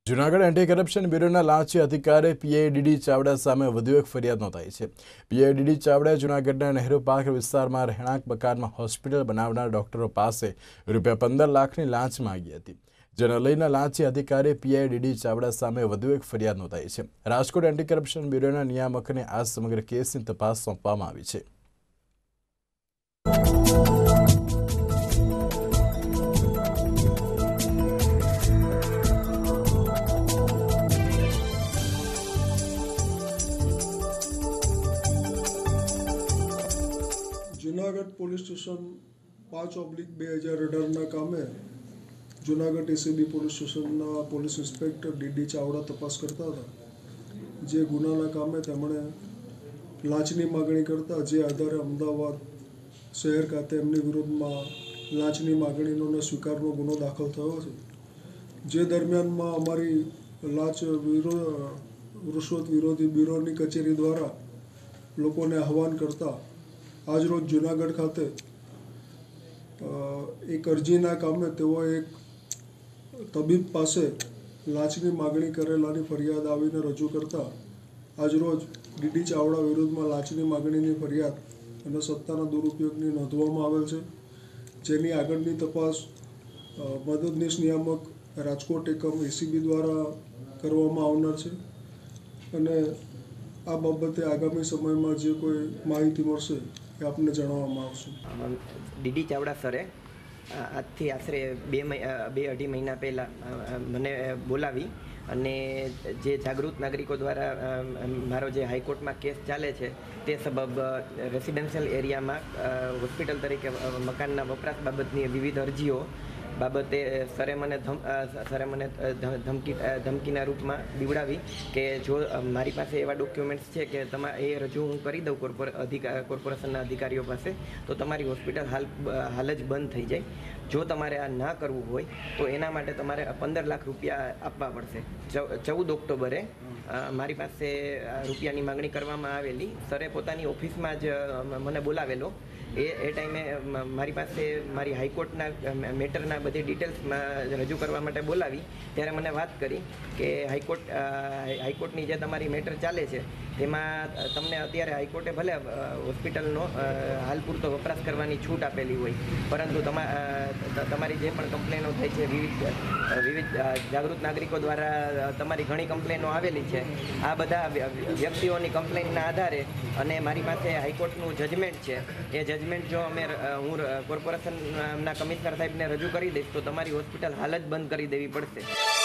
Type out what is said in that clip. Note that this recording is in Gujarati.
જૂનાગઢ એન્ટી કરપ્શન બ્યુરોના લાંચી અધિકારી પીઆઈડીડી ચાવડા સામે વધુ એક ફરિયાદ નોંધાઈ છે। પીઆઈડીડી ચાવડાએ જૂનાગઢના નહેરુ પાર્ક વિસ્તારમાં રહેણાંક મકાનમાં હોસ્પિટલ બનાવનાર ડોક્ટરો પાસે ₹15 લાખની લાંચ માંગી હતી, જેને લઈને લાંચી અધિકારી પીઆઈડીડી ચાવડા સામે વધુ એક ફરિયાદ નોંધાઈ છે। રાજકોટ એન્ટી કરપ્શન બ્યુરોના નિયામકને આ સમગ્ર કેસની તપાસ સોંપવામાં આવી છે। जूनागढ़ पुलिस स्टेशन 5/2018 कामे Junagadh ACB police station police inspector D Chavda तपास करता था। जे गुनाना कामे तेमणे लांचनी मागणी करता जे आधारे अमदावाद शहर खाते एमनी विरोधमां लांचनी मागणीनो स्वीकारनो गुनो दाखल थयो छे। जे दरमियान में अमारी लांच रुश्वत विरोधी ब्यूरोनी कचेरी द्वारा लोकोने आह्वान करता आज रोज जूनागढ़ खाते एक अरजीना कामे तेओ एक तबीब पासे लांचनी मागणी करेलानी फरियाद आवीने रजू करता आज रोज डी चावड़ा विरुद्ध में लांचनी मागणीनी फरियाद अने सत्ताना दुरुपयोगनी नोंधवामां आवेल छे, जेनी आगळनी तपास मददनीश नियामक राजकोट एकम एसीबी द्वारा करवामां आवनार छे अने आ बाबते आगामी समय में जे कोई माहिती मळशे आपने जणाववामां आवशे। डी चावड़ा सरे આજથી આશરે 2-2.5 મહિના પહેલાં મને બોલાવી અને જે જાગૃત નાગરિકો દ્વારા મારો જે હાઈકોર્ટમાં કેસ ચાલે છે તે સબબ રેસિડેન્શિયલ એરિયામાં હોસ્પિટલ તરીકે મકાનના વપરાશ બાબતની વિવિધ અરજીઓ બાબતે સરે મને ધમકીના રૂપમાં બીવડાવી કે જો મારી પાસે એવા ડોક્યુમેન્ટ્સ છે કે એ રજૂ હું કરી દઉં કોર્પોરેશનના અધિકારીઓ પાસે તો તમારી હોસ્પિટલ હાલ જ બંધ થઈ જાય। જો તમારે આ ના કરવું હોય તો એના માટે તમારે 15 લાખ રૂપિયા આપવા પડશે। 14 ઓક્ટોબરે મારી પાસે રૂપિયાની માગણી કરવામાં આવેલી। સરે પોતાની ઓફિસમાં જ મને બોલાવેલો। એ ટાઈમે મારી પાસે મારી હાઈકોર્ટના મેટરના બધી ડિટેલ્સમાં રજૂ કરવા માટે બોલાવી ત્યારે મને વાત કરી કે હાઈકોર્ટની જે તમારી મેટર ચાલે છે તેમાં તમને અત્યારે હાઈકોર્ટે ભલે હોસ્પિટલનો હાલ પૂરતો વપરાશ કરવાની છૂટ આપેલી હોય, પરંતુ તમારી જે પણ કમ્પ્લેનો થઈ છે વિવિધ જાગૃત નાગરિકો દ્વારા તમારી ઘણી કમ્પ્લેનો આવેલી છે। આ બધા વ્યક્તિઓની કમ્પ્લેનના આધારે અને મારી પાસે હાઈકોર્ટનું જજમેન્ટ છે, એ જજમેન્ટ જો હું કોર્પોરેશનના કમિશનર સાહેબને રજૂ કરી દઈશ તો તમારી હોસ્પિટલ હાલ જ બંધ કરી દેવી પડશે।